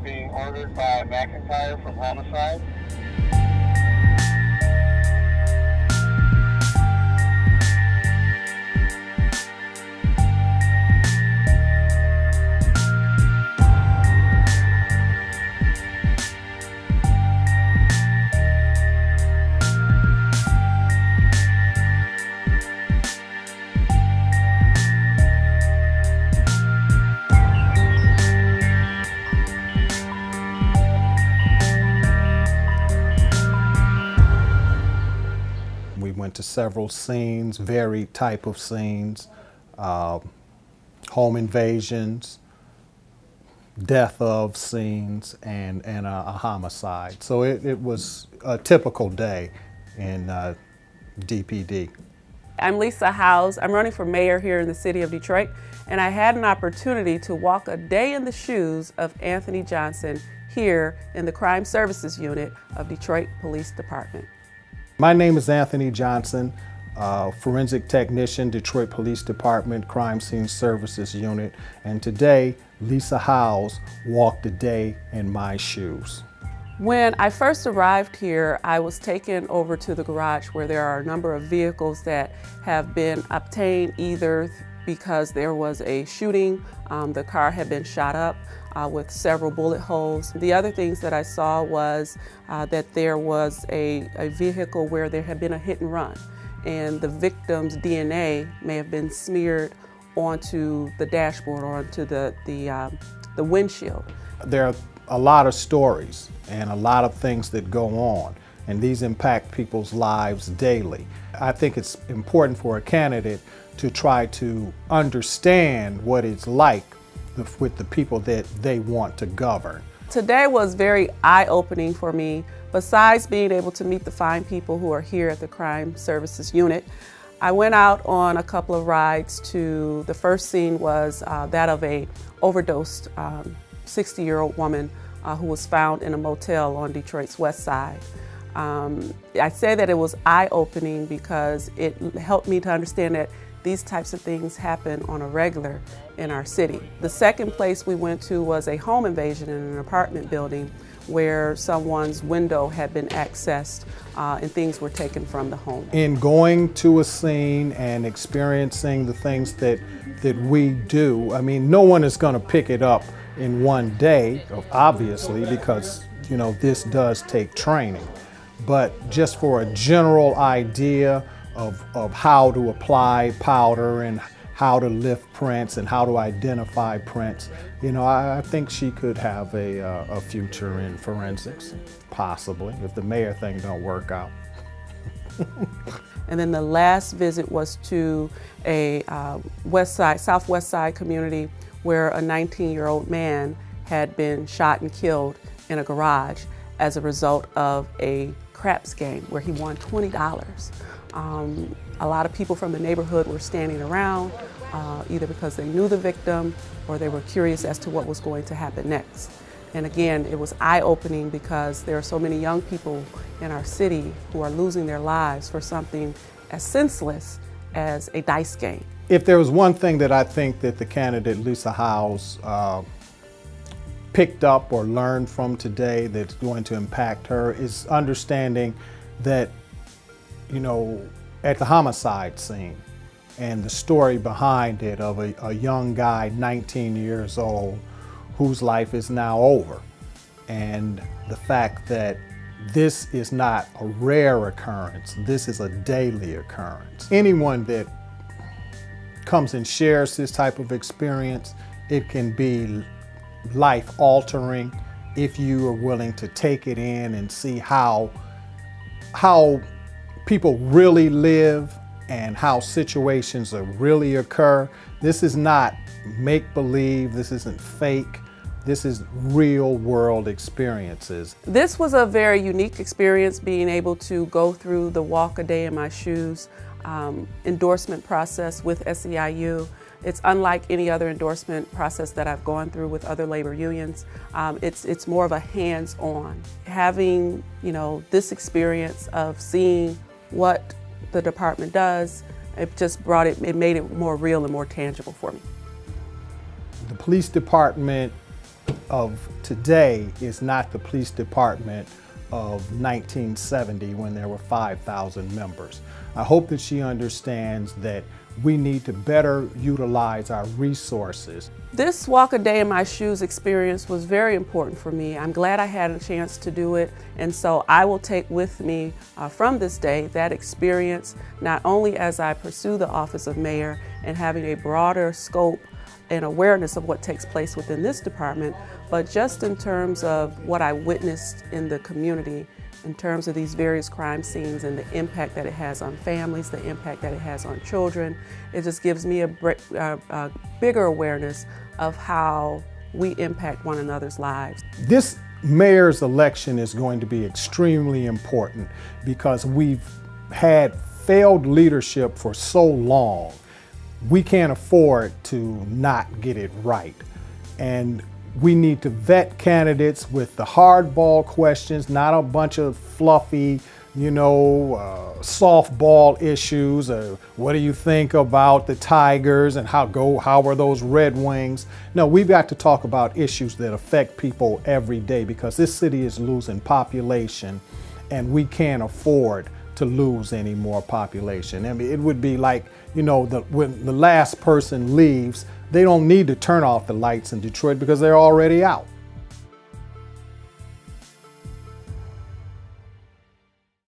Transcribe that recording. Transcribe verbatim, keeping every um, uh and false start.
being ordered by McIntyre from Homicide. We went to several scenes, varied type of scenes, uh, home invasions, death of scenes, and, and a, a homicide. So it, it was a typical day in uh, D P D. I'm Lisa Howze. I'm running for mayor here in the city of Detroit, and I had an opportunity to walk a day in the shoes of Anthony Johnson here in the Crime Services Unit of Detroit Police Department. My name is Anthony Johnson, uh, forensic technician, Detroit Police Department, Crime Scene Services Unit, and today, Lisa Howze walked a day in my shoes. When I first arrived here, I was taken over to the garage where there are a number of vehicles that have been obtained either because there was a shooting, um, the car had been shot up, Uh, with several bullet holes. The other things that I saw was uh, that there was a, a vehicle where there had been a hit and run, and the victim's D N A may have been smeared onto the dashboard or onto the, the, um, the windshield. There are a lot of stories and a lot of things that go on, and these impact people's lives daily. I think it's important for a candidate to try to understand what it's like with the people that they want to govern. Today was very eye-opening for me. Besides being able to meet the fine people who are here at the Crime Services Unit, I went out on a couple of rides to, the first scene was uh, that of a overdosed um, sixty-year-old woman uh, who was found in a motel on Detroit's west side. Um, I say that it was eye-opening because it helped me to understand that these types of things happen on a regular in our city. The second place we went to was a home invasion in an apartment building where someone's window had been accessed uh, and things were taken from the home. In going to a scene and experiencing the things that, that we do, I mean, no one is going to pick it up in one day, obviously, because, you know, this does take training. But just for a general idea Of, of how to apply powder and how to lift prints and how to identify prints, you know, I, I think she could have a, uh, a future in forensics, possibly, if the mayor thing don't work out. And then the last visit was to a uh, west side, southwest side community where a nineteen-year-old man had been shot and killed in a garage as a result of a craps game where he won twenty dollars. Um, a lot of people from the neighborhood were standing around, uh, either because they knew the victim or they were curious as to what was going to happen next. And again, it was eye-opening because there are so many young people in our city who are losing their lives for something as senseless as a dice game. If there was one thing that I think that the candidate Lisa Howze uh, picked up or learned from today that's going to impact her is understanding that, you know, at the homicide scene and the story behind it of a, a young guy, nineteen years old, whose life is now over. And the fact that this is not a rare occurrence, this is a daily occurrence. Anyone that comes and shares this type of experience, it can be life-altering if you are willing to take it in and see how, how people really live and how situations are really occur. This is not make-believe, this isn't fake, this is real world experiences. This was a very unique experience, being able to go through the Walk a Day in My Shoes um, endorsement process with S E I U. It's unlike any other endorsement process that I've gone through with other labor unions. Um, it's, it's more of a hands-on. Having, you know, this experience of seeing what the department does, it just brought it, it made it more real and more tangible for me. The police department of today is not the police department of nineteen seventy when there were five thousand members. I hope that she understands that we need to better utilize our resources. This walk a day in my shoes experience was very important for me. I'm glad I had a chance to do it, and so I will take with me uh, from this day that experience, not only as I pursue the office of mayor and having a broader scope and awareness of what takes place within this department, but just in terms of what I witnessed in the community in terms of these various crime scenes and the impact that it has on families, the impact that it has on children. It just gives me a, a, a bigger awareness of how we impact one another's lives. This mayor's election is going to be extremely important because we've had failed leadership for so long. We can't afford to not get it right. And we need to vet candidates with the hardball questions, not a bunch of fluffy, you know, uh, softball issues. Uh, what do you think about the Tigers and how go? How are those Red Wings? No, we've got to talk about issues that affect people every day because this city is losing population, and we can't afford to lose any more population. I mean, it would be like, you know, the, when the last person leaves, they don't need to turn off the lights in Detroit because they're already out.